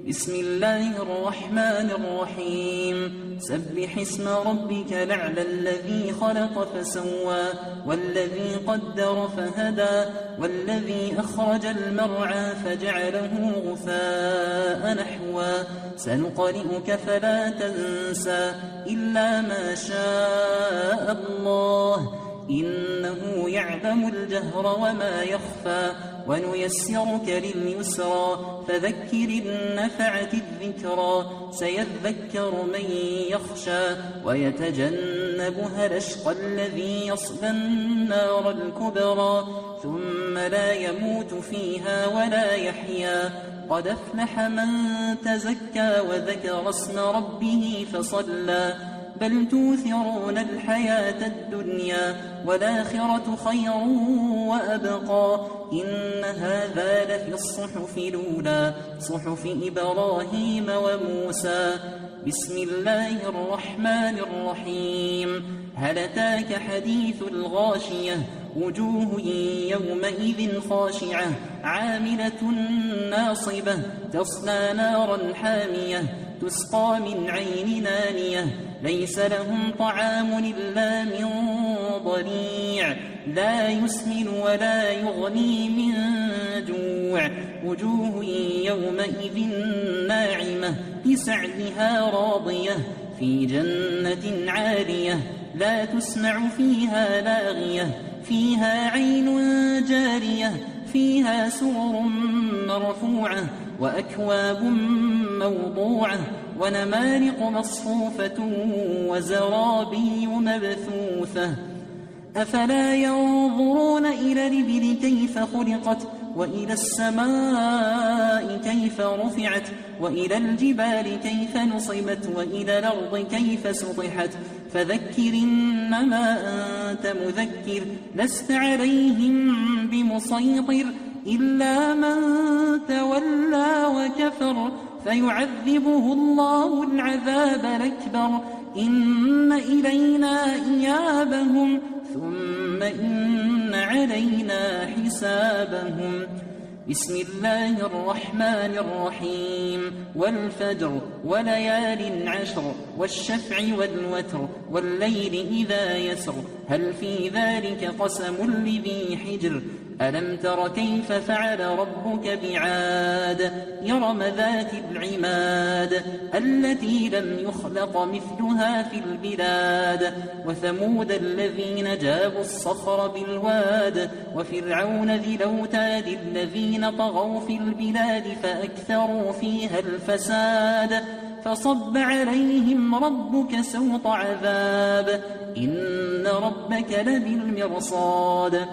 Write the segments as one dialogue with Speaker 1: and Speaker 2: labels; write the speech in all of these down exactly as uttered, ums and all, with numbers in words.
Speaker 1: بسم الله الرحمن الرحيم سبح اسم ربك الأعلى الذي خلق فسوى والذي قدر فهدى والذي أخرج المرعى فجعله غثاء نحوا سنقرئك فلا تنسى إلا ما شاء الله إنه يعلم الجهر وما يخفى ونيسرك لليسرى فذكر إن نفعت الذكرى سيذكر من يخشى ويتجنبها الأشقى الذي يصلى النار الكبرى ثم لا يموت فيها ولا يحيا قد أفلح من تزكى وذكر اسم ربه فصلى بل توثرون الحياة الدنيا والآخرة خير وأبقى إن هذا لفي الصحف الأولى صحف إبراهيم وموسى بسم الله الرحمن الرحيم هل أتاك حديث الغاشية وجوه يومئذ خاشعة عاملة ناصبة تصلى نارا حامية تسقى من عين نانية ليس لهم طعام إلا من ضريع لا يسمن ولا يغني من جوع وجوه يومئذ ناعمة لسعيها راضية في جنة عالية لا تسمع فيها لاغية فيها عين جارية فيها سرر مرفوعة وأكواب موضوعة ونمارق مصفوفة وزرابي مبثوثة أفلا ينظرون إلى الإبل كيف خلقت وإلى السماء كيف رفعت وإلى الجبال كيف نصبت وإلى الأرض كيف سطحت فذكر إنما أنت مذكر لست عليهم بمسيطر إلا من تولى وكفر فيعذبه الله العذاب الأكبر إن إلينا إيابهم ثم إن علينا حسابهم بسم الله الرحمن الرحيم والفجر وليال عشر والشفع والوتر والليل إذا يسر هل في ذلك قسم لذي حجر ألم تر كيف فعل ربك بعاد إرم ذات العماد التي لم يخلق مثلها في البلاد وثمود الذين جابوا الصخر بالواد وفرعون ذي الأوتاد الذين طغوا في البلاد فأكثروا فيها الفساد فصب عليهم ربك سوط عذاب إن ربك لبالمرصاد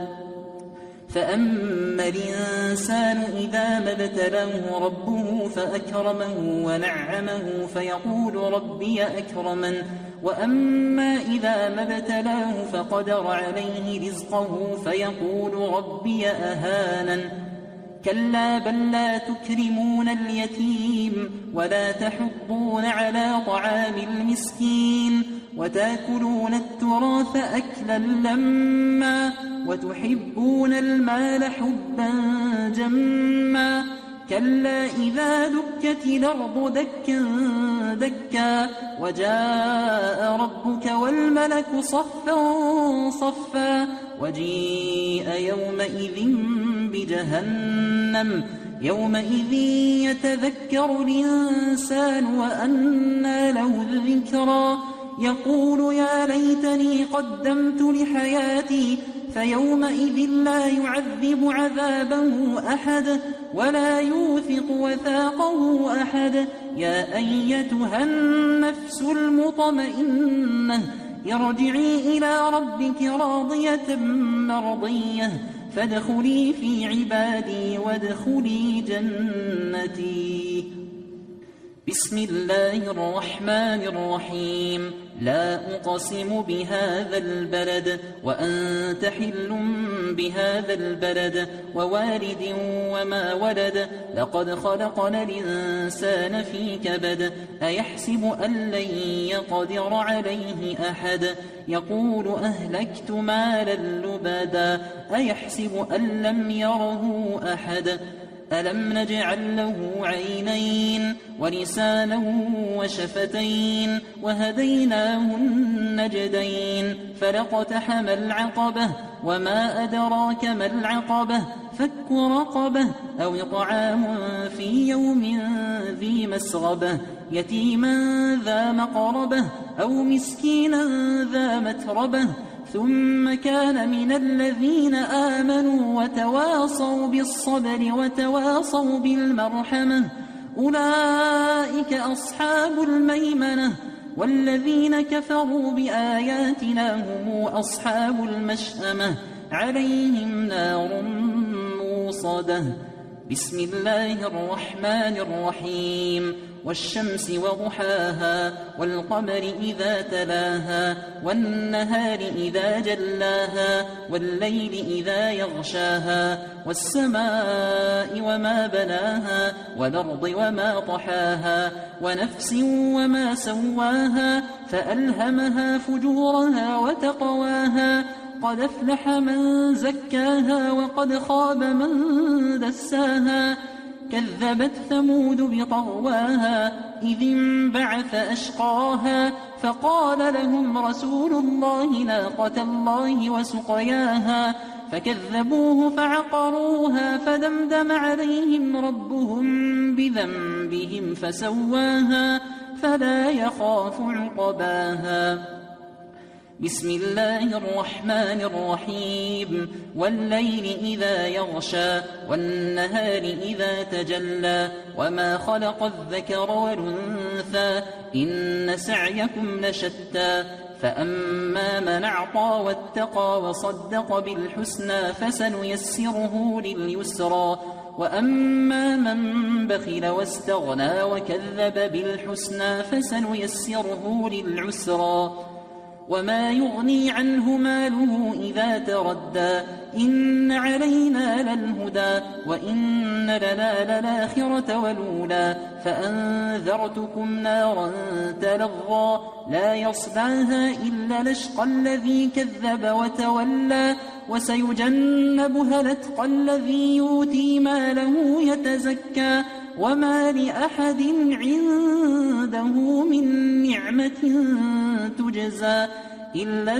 Speaker 1: فأما الإنسان إذا ما ابتلاه ربه فأكرمه ونعمه فيقول ربي أكرمن وأما إذا ما ابتلاه فقدر عليه رزقه فيقول ربي أهانن كلا بل لا تكرمون اليتيم ولا تحضون على طعام المسكين وتأكلون التراث أكلا لما وتحبون المال حبا جما كلا إذا دكت الأرض دكا دكا وجاء ربك والملك صفا صفا وجيء يومئذ بجهنم يومئذ يتذكر الإنسان وأنى له الذكرى يقول يا ليتني قدمت لحياتي فيومئذ لا يعذب عذابه أحد ولا يوثق وثاقه أحد يا أيتها النفس المطمئنة ارجعي إلى ربك راضية مرضية فادخلي في عبادي وادخلي جنتي بسم الله الرحمن الرحيم لا أقسم بهذا البلد وأنت حل بهذا البلد ووالد وما ولد لقد خلقنا الإنسان في كبد أيحسب أن لن يقدر عليه أحد يقول أهلكت مالا لبدا أيحسب أن لم يره أحد ألم نجعل له عينين ولسانا وشفتين وهديناه النجدين فلاقتحم العقبة وما أدراك ما العقبة فك رقبة أو إطعام في يوم ذي مسغبة يتيما ذا مقربة أو مسكينا ذا متربة ثم كان من الذين آمنوا وتواصوا بالصبر وتواصوا بالمرحمة أولئك أصحاب الميمنة والذين كفروا بآياتنا هم أصحاب المشأمة عليهم نار موصدة. بسم الله الرحمن الرحيم والشمس وضحاها والقمر إذا تلاها والنهار إذا جلاها والليل إذا يغشاها والسماء وما بناها والأرض وما طحاها ونفس وما سواها فألهمها فجورها وتقواها قد أفلح من زكاها وقد خاب من دساها كذبت ثمود بطغواها إذ انبعث أشقاها فقال لهم رسول الله ناقة الله وسقياها فكذبوه فعقروها فدمدم عليهم ربهم بذنبهم فسواها فلا يخاف عقباها. بسم الله الرحمن الرحيم والليل إذا يغشى والنهار إذا تجلى وما خلق الذكر والأنثى إن سعيكم لشتى فأما من أعطى واتقى وصدق بالحسنى فسنيسره لليسرى وأما من بخل واستغنى وكذب بالحسنى فسنيسره للعسرى وما يغني عنه ماله إذا تردى إن علينا للهدى وإن لنا للآخرة والأولى فأنذرتكم نارا تلظى لا يصلاها إلا الأشقى الذي كذب وتولى وسيجنبها الأتقى الذي يؤتي ماله يتزكى وما لأحد عنده من نعمة تجزى إلا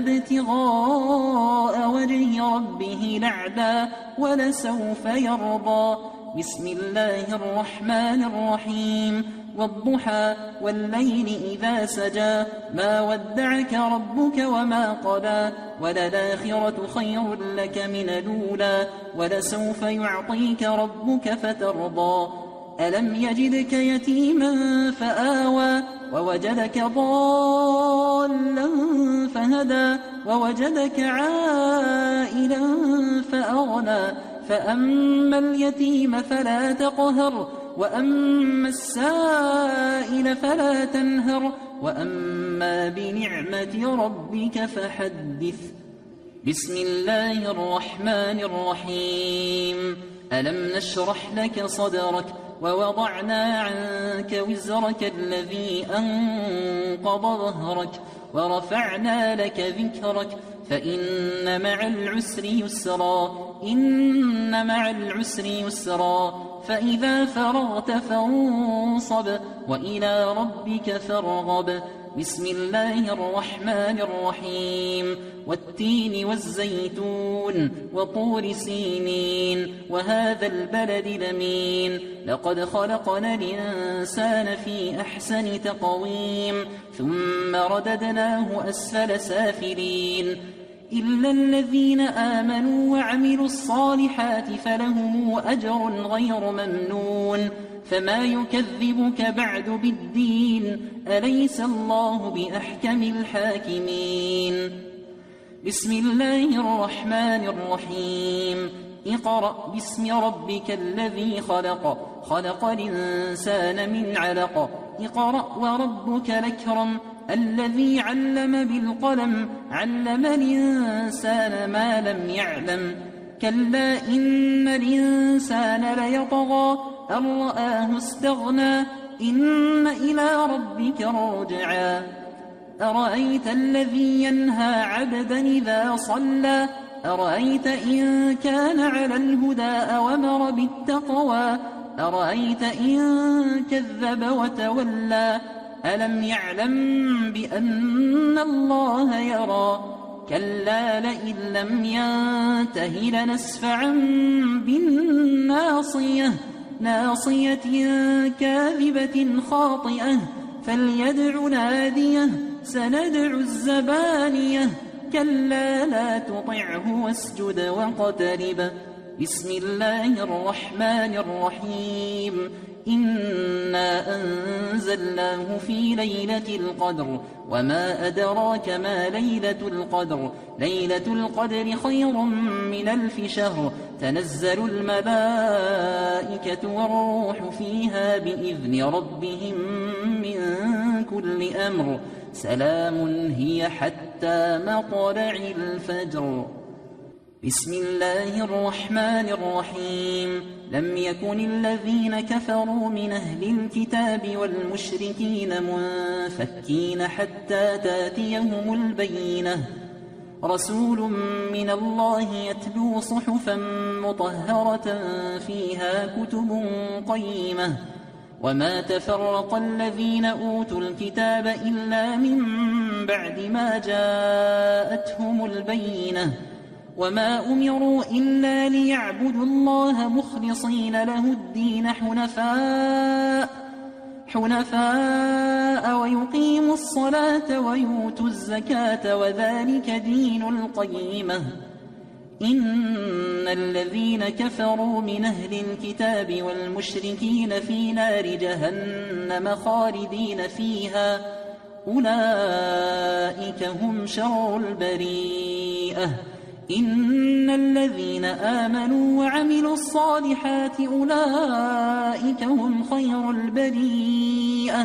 Speaker 1: ابتغاء وجه ربه الأعلى ولسوف يرضى. بسم الله الرحمن الرحيم والضحى والليل إذا سجى ما ودعك ربك وما قلى وللآخرة خير لك من الأولى ولسوف يعطيك ربك فترضى. ألم يجدك يتيما فآوى ووجدك ضالا فهدى ووجدك عائلا فأغنى فأما اليتيم فلا تقهر وأما السائل فلا تنهر وأما بنعمة ربك فحدث. بسم الله الرحمن الرحيم ألم نشرح لك صدرك ووضعنا عنك وزرك الذي أنقض ظهرك ورفعنا لك ذكرك فإن مع العسر يسرا إن مع العسر يسرا فإذا فرغت فانصب وإلى ربك فارغب. بسم الله الرحمن الرحيم والتين والزيتون وطور سينين وهذا البلد الأمين لقد خلقنا الإنسان في أحسن تقويم ثم رددناه أسفل سافلين إلا الذين آمنوا وعملوا الصالحات فلهم أجر غير ممنون فما يكذبك بعد بالدين أليس الله بأحكم الحاكمين. بسم الله الرحمن الرحيم اقرأ باسم ربك الذي خلق خلق الإنسان من علق اقرأ وربك الأكرم الذي علم بالقلم علم الإنسان ما لم يعلم كلا إن الإنسان ليطغى أن رآه استغنى إن إلى ربك الرجعى أرأيت الذي ينهى عبدا إذا صلى أرأيت إن كان على الهدى أو أمر بالتقوى أرأيت إن كذب وتولى ألم يعلم بأن الله يرى كلا لئن لم ينته لنسفعا بالناصية ناصية كاذبة خاطئة فليدع ناديه سندع الزبانية كلا لا تطعه واسجد واقترب بسم الله الرحمن الرحيم إنا أنزلناه في ليلة القدر وما أدراك ما ليلة القدر ليلة القدر خير من ألف شهر تنزل الملائكة والروح فيها بإذن ربهم من كل أمر سلام هي حتى مطلع الفجر بسم الله الرحمن الرحيم لم يكن الذين كفروا من أهل الكتاب والمشركين منفكين حتى تاتيهم البينة رسول من الله يتلو صحفا مطهرة فيها كتب قيمة وما تفرق الذين أوتوا الكتاب إلا من بعد ما جاءتهم البينة وما أمروا إلا ليعبدوا الله مخلصين له الدين حنفاء حنفاء ويقيموا الصلاة ويؤتوا الزكاة وذلك دين القيمة إن الذين كفروا من أهل الكتاب والمشركين في نار جهنم خالدين فيها أولئك هم شر البريئة إن الذين آمنوا وعملوا الصالحات أولئك هم خير البريئة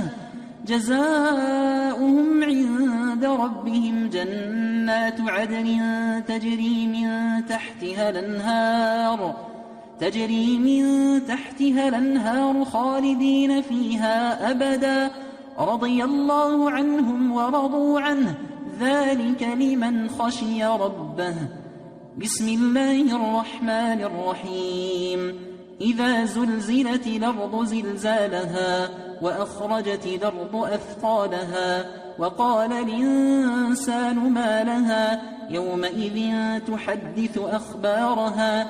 Speaker 1: جزاؤهم عند ربهم جنات عدن تجري من تحتها الأنهار تجري من تحتها الأنهار خالدين فيها أبدا رضي الله عنهم ورضوا عنه ذلك لمن خشي ربه بسم الله الرحمن الرحيم إذا زلزلت الأرض زلزالها وأخرجت الأرض أثقالها وقال الإنسان ما لها يومئذ تحدث أخبارها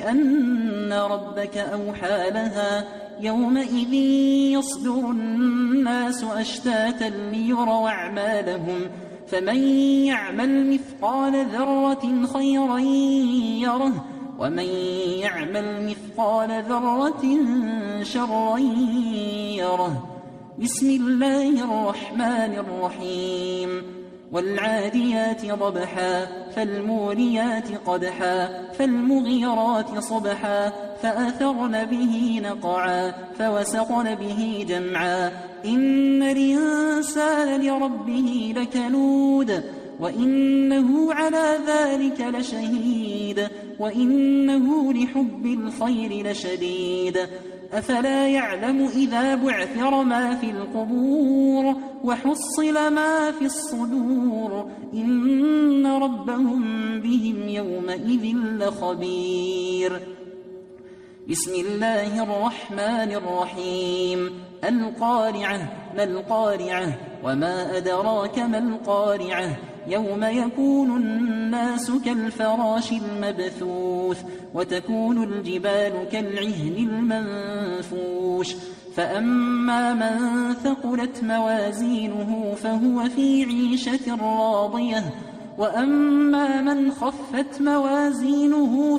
Speaker 1: بأن ربك أوحى لها يومئذ يصدر الناس أشتاتا ليروا أعمالهم فمن يعمل مثقال ذرة خيرا يره ومن يعمل مثقال ذرة شرا يره بسم الله الرحمن الرحيم والعاديات ضبحا فالموريات قدحا فالمغيرات صبحا فأثرن به نقعا فوسطن به جمعا إن الإنسان لربه لكنود وإنه على ذلك لشهيد وإنه لحب الخير لشديد أفلا يعلم إذا بعثر ما في القبور وحصل ما في الصدور إن ربهم بهم يومئذ لخبير بسم الله الرحمن الرحيم القارعة ما القارعة وما أدراك ما القارعة يوم يكون الناس كالفراش المبثوث وتكون الجبال كالعهن المنفوش فأما من ثقلت موازينه فهو في عيشة راضية وأما من خفت موازينه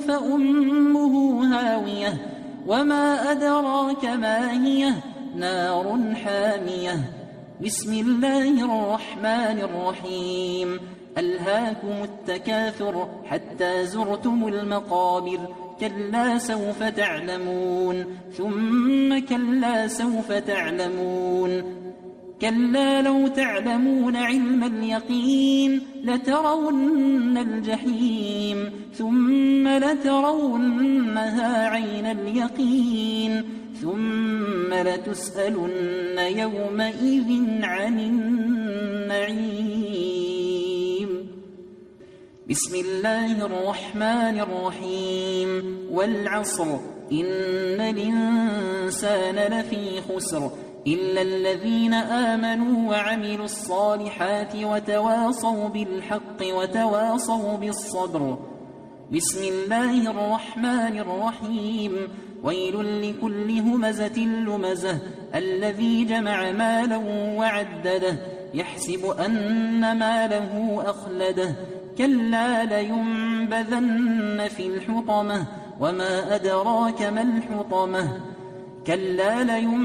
Speaker 1: فأمه هاوية وما أدراك ما هي نار حامية بسم الله الرحمن الرحيم ألهاكم التكاثر حتى زرتم المقابر كلا سوف تعلمون ثم كلا سوف تعلمون كلا لو تعلمون علم اليقين لترون الجحيم ثم لترونها عين اليقين ثم لتسألن يومئذ عن النعيم بسم الله الرحمن الرحيم والعصر إن الإنسان لفي خسر إلا الذين آمنوا وعملوا الصالحات وتواصوا بالحق وتواصوا بالصبر. بسم الله الرحمن الرحيم ويل لكل همزة لمزة الذي جمع مالا وعدده يحسب أن ماله أخلده كلا لينبذن في الحطمة وما أدراك ما الحطمة كلا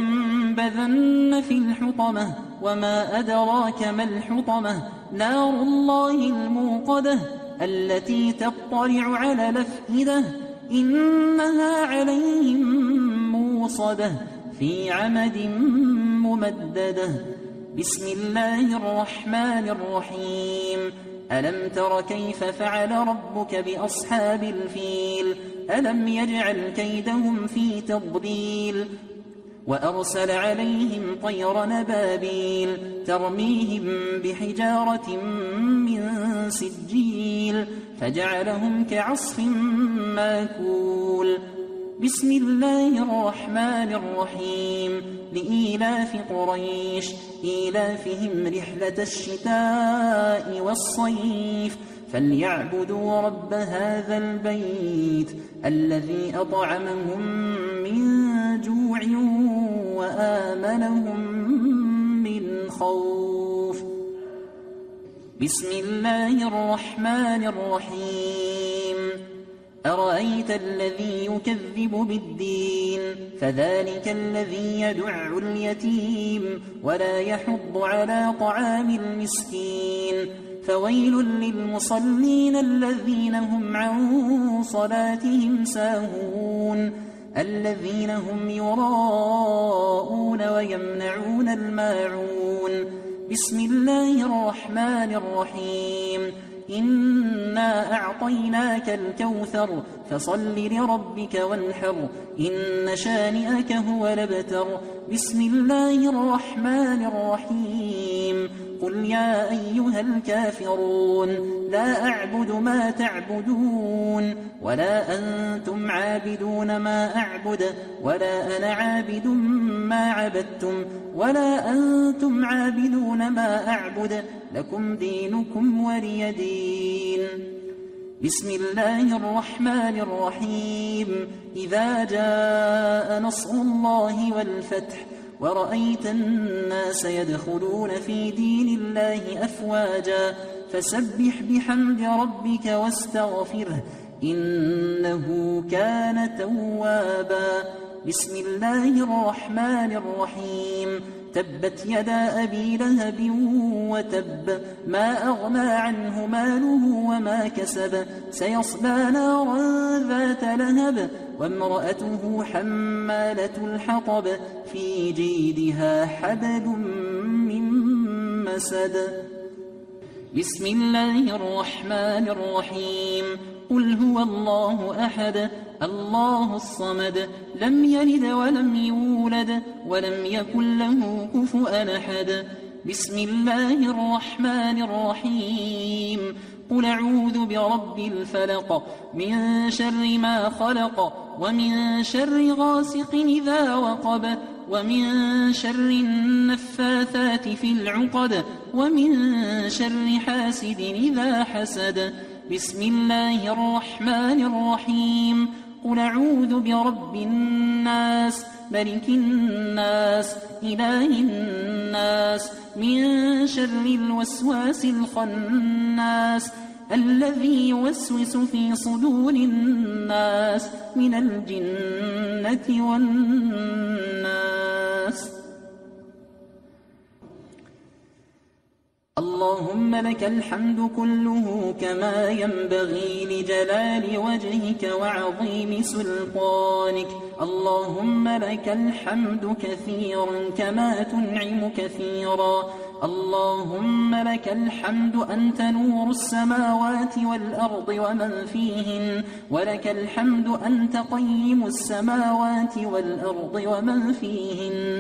Speaker 1: لينبذن في الحطمة وما أدراك ما الحطمة نار الله الموقدة التي تطلع على الأفئدة إنها عليهم موصدة في عمد ممددة. بسم الله الرحمن الرحيم ألم تر كيف فعل ربك بأصحاب الفيل ألم يجعل كيدهم في تضليل وأرسل عليهم طير نبابيل ترميهم بحجارة من سجيل فجعلهم كعصف ماكول. بسم الله الرحمن الرحيم لإيلاف قريش إيلافهم رحلة الشتاء والصيف فليعبدوا رب هذا البيت الذي أطعمهم من جوع وآمنهم من خوف. بسم الله الرحمن الرحيم أرأيت الذي يكذب بالدين فذلك الذي يدع اليتيم ولا يحض على طعام المسكين فويل للمصلين الذين هم عن صلاتهم ساهون الذين هم يراءون ويمنعون الماعون. بسم الله الرحمن الرحيم إنا أعطيناك الكوثر فصل لربك وانحر إن شانئك هو الأبتر. بسم الله الرحمن الرحيم قل يا أيها الكافرون لا أعبد ما تعبدون ولا أنتم عابدون ما أعبد ولا أنا عابد ما عبدتم ولا أنتم عابدون ما أعبد لكم دينكم ولي دين. بسم الله الرحمن الرحيم إذا جاء نصر الله والفتح ورأيت الناس يدخلون في دين الله أفواجا فسبح بحمد ربك واستغفره إنه كان توابا. بسم الله الرحمن الرحيم تبت يدا أبي لهب وتب ما أغنى عنه ماله وما كسب سيصلى نارا ذات لهب وامرأته حمالة الحطب في جيدها حبل من مسد. بسم الله الرحمن الرحيم قل هو الله أحد الله الصمد لم يلد ولم يولد ولم يكن له كفؤا أحد. بسم الله الرحمن الرحيم قل أعوذ برب الفلق من شر ما خلق ومن شر غاسق إذا وقب ومن شر النفاثات في العقد ومن شر حاسد إذا حسد. بسم الله الرحمن الرحيم قل أعوذ برب الناس ملك الناس إله الناس من شر الوسواس الخناس الذي يوسوس في صدور الناس من الجنة والناس. اللهم لك الحمد كله كما ينبغي لجلال وجهك وعظيم سلطانك. اللهم لك الحمد كثيرا كما تنعم كثيرا. اللهم لك الحمد أنت نور السماوات والأرض ومن فيهن ولك الحمد أنت قيم السماوات والأرض ومن فيهن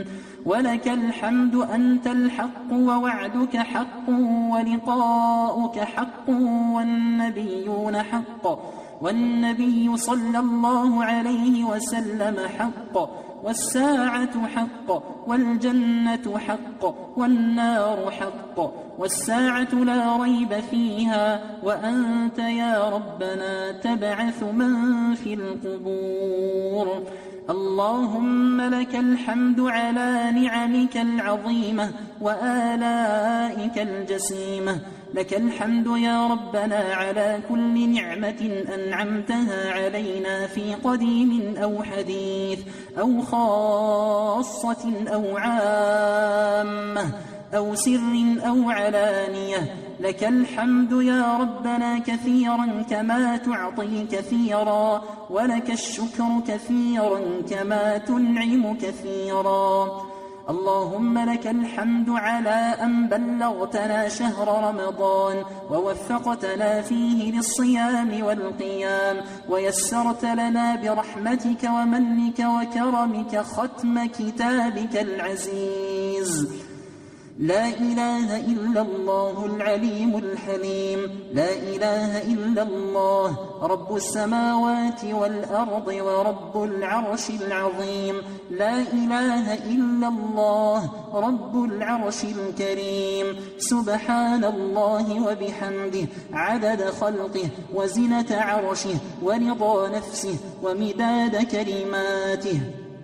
Speaker 1: ولك الحمد أنت الحق ووعدك حق ولقاؤك حق والنبيون حق والنبي صلى الله عليه وسلم حق والساعة حق والجنة حق والنار حق والساعة لا ريب فيها وأنت يا ربنا تبعث من في القبور. اللهم لك الحمد على نعمك العظيمة وآلائك الجسيمة. لك الحمد يا ربنا على كل نعمة أنعمتها علينا في قديم أو حديث أو خاصة أو عامة أو سر أو علانية. لك الحمد يا ربنا كثيرا كما تعطي كثيرا، ولك الشكر كثيرا كما تنعم كثيرا. اللهم لك الحمد على أن بلغتنا شهر رمضان ووفقتنا فيه للصيام والقيام، ويسرت لنا برحمتك ومنك وكرمك ختم كتابك العزيز. لا إله إلا الله العليم الحليم، لا إله إلا الله رب السماوات والأرض ورب العرش العظيم، لا إله إلا الله رب العرش الكريم. سبحان الله وبحمده عدد خلقه وزنة عرشه ورضا نفسه ومداد كلماته.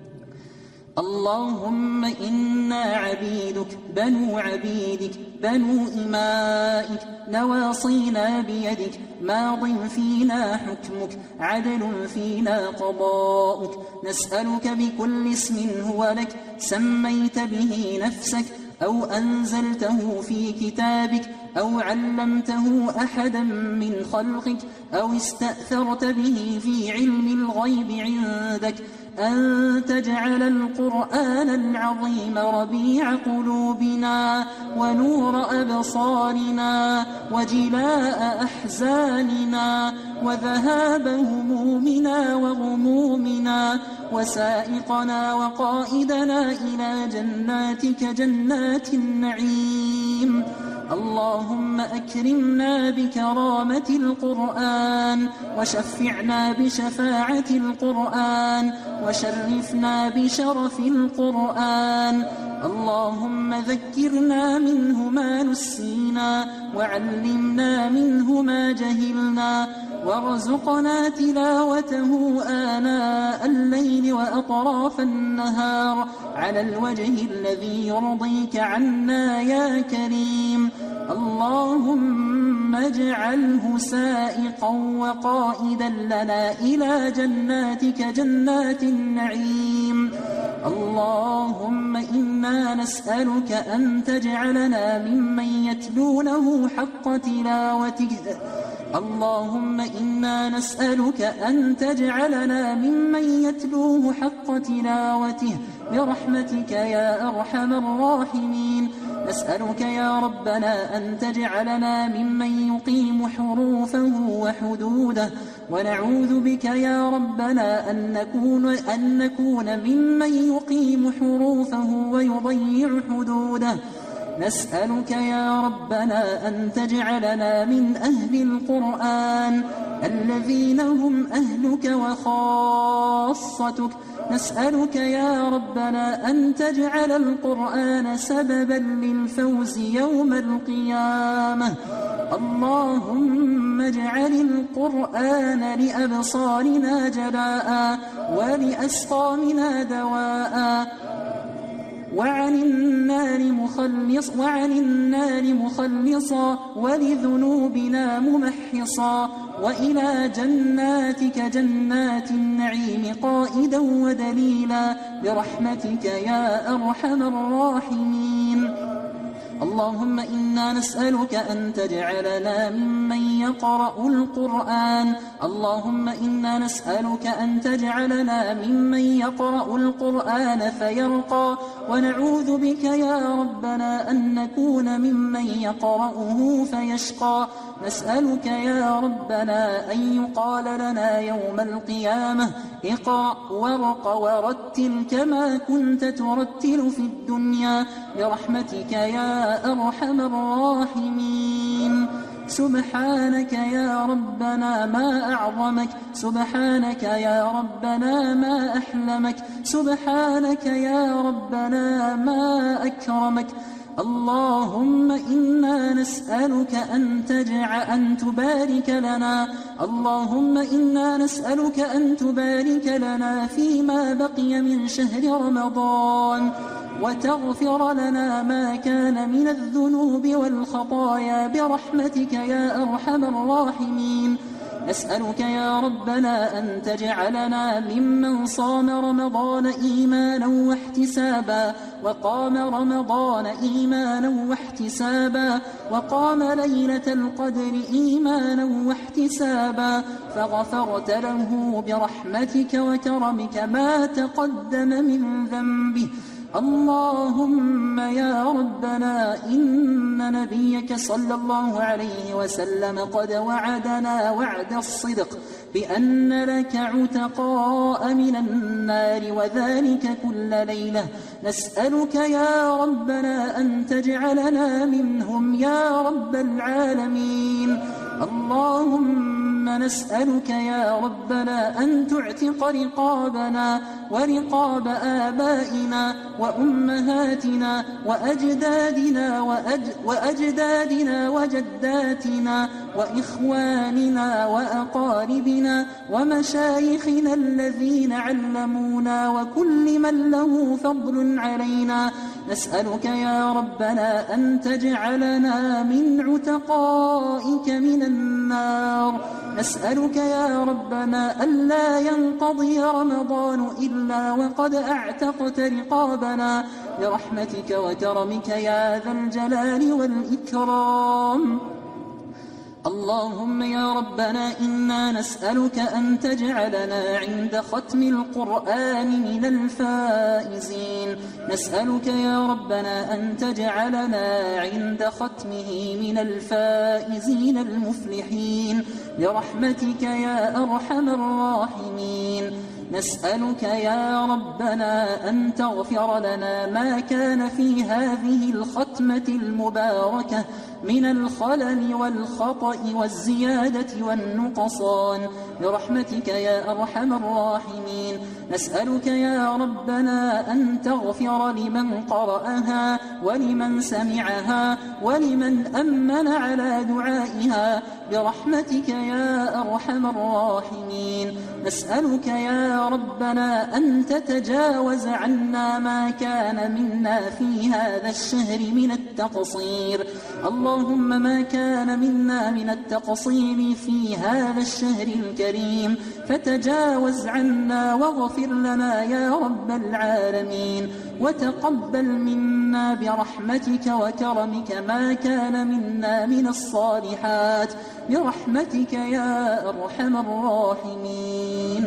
Speaker 1: اللهم إنا عبيدك بنو عبيدك بنو إمائك نواصينا بيدك، ماض فينا حكمك عدل فينا قضاؤك. نسألك بكل اسم هو لك سميت به نفسك أو أنزلته في كتابك أو علمته أحدا من خلقك أو استأثرت به في علم الغيب عندك أن تجعل القرآن العظيم ربيع قلوبنا ونور أبصارنا وجلاء أحزاننا وذهاب همومنا وغمومنا وسائقنا وقائدنا إلى جناتك جنات النعيم. اللهم أكرمنا بكرامة القرآن وشفعنا بشفاعة القرآن وشرفنا بشرف القرآن. اللهم ذكرنا منه ما نسينا وعلمنا منه ما جهلنا وارزقنا تلاوته آناء الليل وأطراف النهار على الوجه الذي يرضيك عنا يا كريم. اللهم اجعله سائقا وقائدا لنا إلى جناتك جنات النعيم. اللهم إنا نسألك أن تجعلنا ممن يتلونه حق تلاوته. اللهم إنا نسألك أن تجعلنا ممن يتلوه حق تلاوته برحمتك يا أرحم الراحمين. نسألك يا ربنا أن تجعلنا ممن يقيم حروفه وحدوده، ونعوذ بك يا ربنا أن نكون, أن نكون ممن يقيم حروفه ويضيع حدوده. نسألك يا ربنا أن تجعلنا من أهل القرآن الذين هم أهلك وخاصتك. نسألك يا ربنا أن تجعل القرآن سببا للفوز يوم القيامة. اللهم اجعل القرآن لأبصارنا جلاء ولأسقامنا دواء وعن النار مخلص وعن النار مخلصا ولذنوبنا ممحصا وإلى جناتك جنات النعيم قائدا ودليلا برحمتك يا أرحم الراحمين. اللهم إنا نسألك أن تجعلنا ممن يقرأ القرآن. اللهم إنا نسألك أن تجعلنا ممن يقرأ القرآن فيرقى، ونعوذ بك يا ربنا أن نكون ممن يقرأه فيشقى. نسألك يا ربنا أن يقال لنا يوم القيامة اقرأ وارق ورتل كما كنت ترتل في الدنيا برحمتك يا أرحم الراحمين. سبحانك يا ربنا ما أعظمك، سبحانك يا ربنا ما أحلمك، سبحانك يا ربنا ما أكرمك. اللهم إنا نسألك أن تجعل أن تبارك لنا اللهم إنا نسألك أن تبارك لنا فيما بقي من شهر رمضان، وتغفر لنا ما كان من الذنوب والخطايا برحمتك يا أرحم الراحمين. نسألك يا ربنا أن تجعلنا ممن صام رمضان إيمانا واحتسابا، وقام رمضان إيمانا واحتسابا، وقام ليلة القدر إيمانا واحتسابا، فغفرت له برحمتك وكرمك ما تقدم من ذنبه. اللهم يا ربنا إن نبيك صلى الله عليه وسلم قد وعدنا وعد الصدق بأن لك عتقاء من النار، وذلك كل ليلة. نسألك يا ربنا أن تجعلنا منهم يا رب العالمين. اللهم نسألك يا ربنا أن تعتق رقابنا ورقاب آبائنا وأمهاتنا وأجدادنا وأج وأجدادنا وجداتنا وإخواننا وأقاربنا ومشايخنا الذين علمونا وكل من له فضل علينا. نسألك يا ربنا أن تجعلنا من عتقائك من النار. نسألك يا ربنا ألا ينقضي رمضان إلا وقد أعتقت رقابنا برحمتك وكرمك يا ذا الجلال والإكرام. اللهم يا ربنا إنا نسألك أن تجعلنا عند ختم القرآن من الفائزين. نسألك يا ربنا أن تجعلنا عند ختمه من الفائزين المفلحين برحمتك يا أرحم الراحمين. نسألك يا ربنا أن تغفر لنا ما كان في هذه الختمة المباركة من الخلل والخطأ والزيادة والنقصان برحمتك يا أرحم الراحمين. نسألك يا ربنا أن تغفر لمن قرأها ولمن سمعها ولمن أمن على دعائها برحمتك يا أرحم الراحمين. نسألك يا ربنا أن تتجاوز عنا ما كان منا في هذا الشهر من التقصير. اللهم ما كان منا من التقصير في هذا الشهر الكريم فتجاوز عنا واغفر لنا يا رب العالمين، وتقبل منا برحمتك وكرمك ما كان منا من الصالحات برحمتك يا أرحم الراحمين.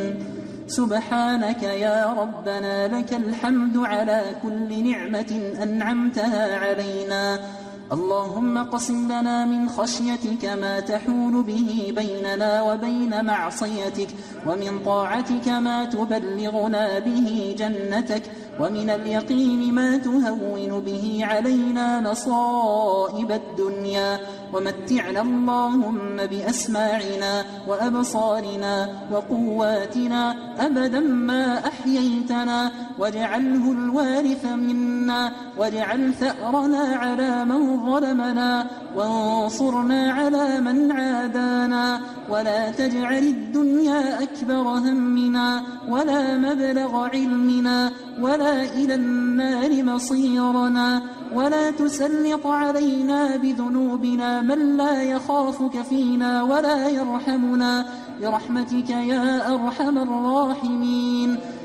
Speaker 1: سبحانك يا ربنا لك الحمد على كل نعمة أنعمتها علينا. اللهم قسم لنا من خشيتك ما تحول به بيننا وبين معصيتك، ومن طاعتك ما تبلغنا به جنتك، ومن اليقين ما تهون به علينا مصائب الدنيا. ومتعنا اللهم بأسماعنا وأبصارنا وقواتنا أبدا ما أحييتنا، واجعله الوارث منا، واجعل ثأرنا على من ظلمنا، وانصرنا على من عادانا، ولا تجعل الدنيا أكبر همنا ولا مبلغ علمنا ولا إلى النار مصيرنا، ولا تسلط علينا بذنوبنا من لا يخافك فينا ولا يرحمنا برحمتك يا أرحم الراحمين.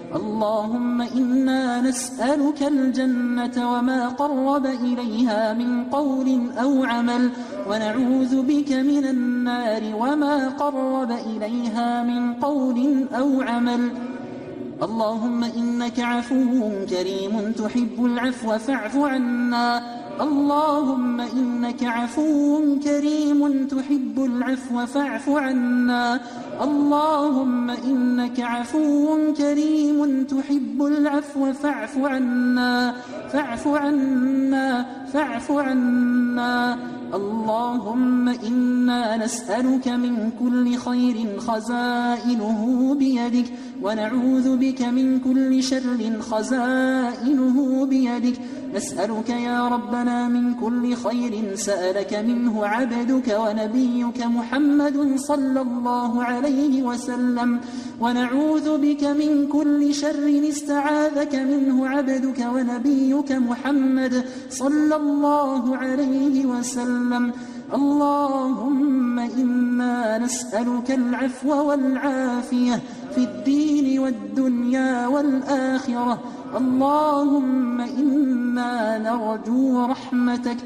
Speaker 1: اللهم إنا نسألك الجنة وما قرب إليها من قول أو عمل، ونعوذ بك من النار وما قرب إليها من قول أو عمل. اللهم إنك عفو كريم تحب العفو فاعف عنا. اللهم إنك عفو كريم تحب العفو فاعف عنا. اللهم إنك عفو كريم تحب العفو فاعف عنا فاعف عنا فاعف عنا. اللهم إنا نسألك من كل خير خزائنه بيدك، ونعوذ بك من كل شر خزائنه بيدك. نسألك يا ربنا من كل خير سألك منه عبدك ونبيك محمد صلى الله عليه وسلم، ونعوذ بك من كل شر استعاذك منه عبدك ونبيك محمد صلى الله عليه وسلم. اللهم إنا نسألك العفو والعافية في الدين والدنيا والآخرة. اللهم إنا نرجو رحمتك.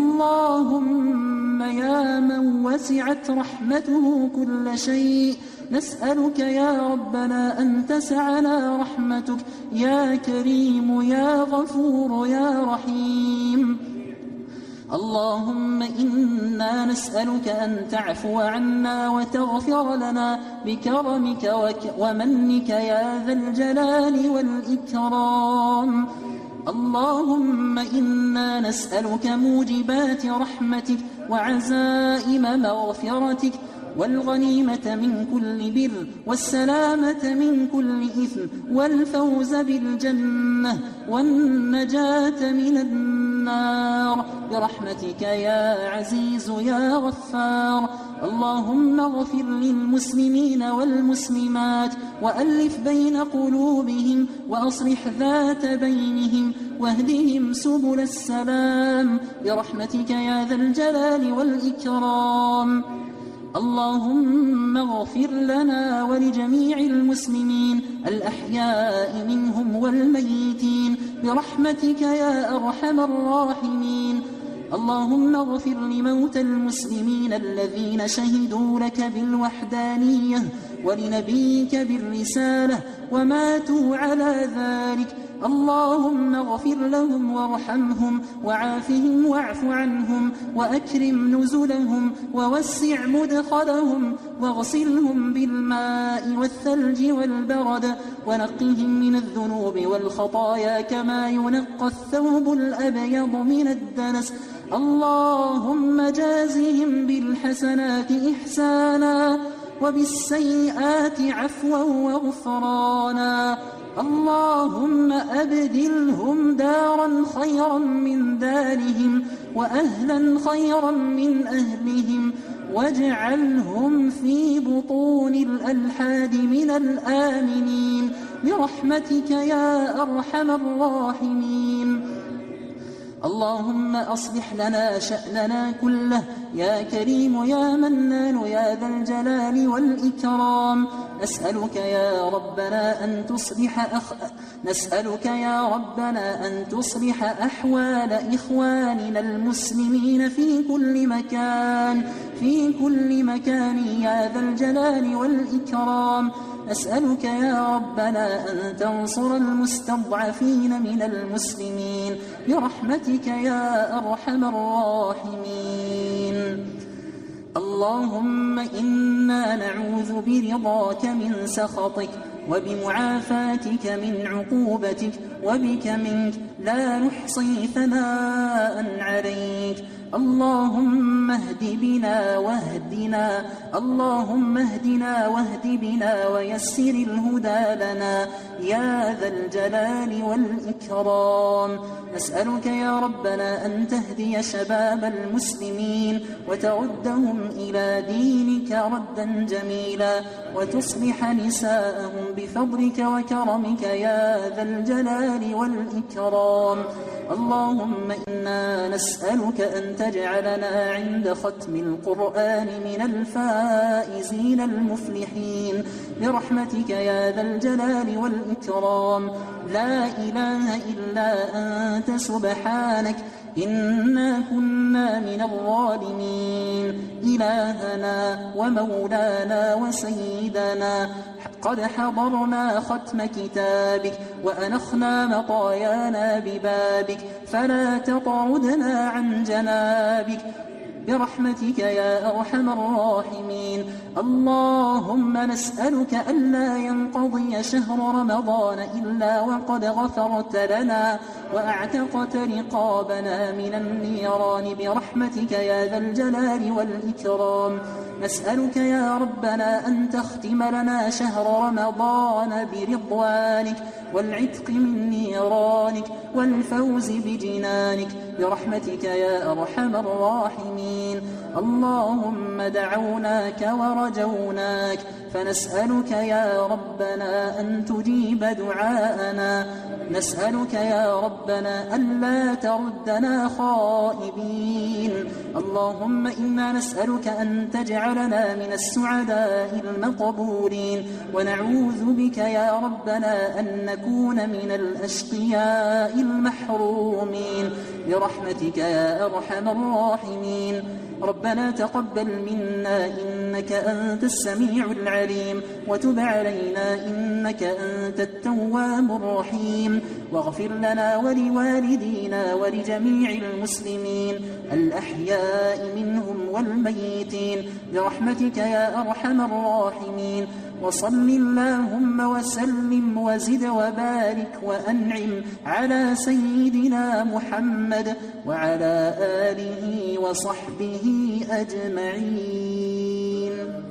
Speaker 1: اللهم يا من وسعت رحمته كل شيء، نسألك يا ربنا أن تسعنا رحمتك يا كريم يا غفور يا رحيم. اللهم إنا نسألك أن تعفو عنا وتغفر لنا بكرمك ومنك يا ذا الجلال والإكرام. اللهم إنا نسألك موجبات رحمتك وعزائم مغفرتك، والغنيمة من كل بر، والسلامة من كل إثم، والفوز بالجنة، والنجاة من النار برحمتك يا عزيز يا غفار. اللهم اغفر للمسلمين والمسلمات، وألف بين قلوبهم، وأصلح ذات بينهم، واهدهم سبل السلام برحمتك يا ذا الجلال والإكرام. اللهم اغفر لنا ولجميع المسلمين الأحياء منهم والميتين برحمتك يا أرحم الراحمين. اللهم اغفر لموتى المسلمين الذين شهدوا لك بالوحدانية ولنبيك بالرسالة وماتوا على ذلك. اللهم اغفر لهم وارحمهم وعافهم واعف عنهم وأكرم نزلهم ووسع مدخلهم واغسلهم بالماء والثلج والبرد ونقهم من الذنوب والخطايا كما ينقى الثوب الأبيض من الدنس. اللهم جازهم بالحسنات إحسانا وبالسيئات عفوا وغفرانا. اللهم أبدلهم دارا خيرا من دارهم وأهلا خيرا من أهلهم، واجعلهم في بطون الألحاد من الآمنين برحمتك يا أرحم الراحمين. اللهم أصلح لنا شأننا كله يا كريم يا منان يا ذا الجلال والإكرام. نسألك يا ربنا أن تصلح أخ... نسألك يا ربنا أن تصلح أحوال إخواننا المسلمين في كل مكان في كل مكان يا ذا الجلال والإكرام. نسألك يا ربنا أن تنصر المستضعفين من المسلمين برحمتك يا أرحم الراحمين. اللهم إنا نعوذ برضاك من سخطك وبمعافاتك من عقوبتك، وبك منك لا نحصي ثناء عليك. اللهم اهد بنا واهدنا اللهم اهدنا واهد بنا ويسر الهدى لنا يا ذا الجلال والإكرام. نسألك يا ربنا أن تهدي شباب المسلمين وتردهم إلى دينك ردا جميلا، وتصلح نساءهم بفضلك وكرمك يا ذا الجلال والإكرام. اللهم إنا نسألك أن تجعلنا عند ختم القرآن من الفائزين المفلحين برحمتك يا ذا الجلال والإكرام. لا إله إلا أنت سبحانك إنا كنا من الظالمين. إلهنا ومولانا وسيدنا، قد حضرنا ختم كتابك وأنخنا مطايانا ببابك، فلا تطردنا عن جنابك برحمتك يا أرحم الراحمين. اللهم نسألك ألا ينقضي شهر رمضان إلا وقد غفرت لنا وأعتقت رقابنا من النيران برحمتك يا ذا الجلال والإكرام. نسألك يا ربنا أن تختم لنا شهر رمضان برضوانك والعتق من نيرانك والفوز بجنانك برحمتك يا أرحم الراحمين. اللهم دعوناك ورجوناك فنسألك يا ربنا أن تجيب دعاءنا. نسألك يا ربنا ألا تردنا خائبين. اللهم إنا نسألك أن تجعلنا من السعداء المقبولين، ونعوذ بك يا ربنا أن نكون من الأشقياء المحرومين برحمتك يا أرحم الراحمين. ربنا تقبل منا إنك أنت السميع العليم، وتب علينا إنك أنت التواب الرحيم، واغفر لنا ولوالدينا ولجميع المسلمين الأحياء منهم والميتين برحمتك يا أرحم الراحمين. وصل اللهم وسلم وزد وبارك وأنعم على سيدنا محمد وعلى آله وصحبه أجمعين.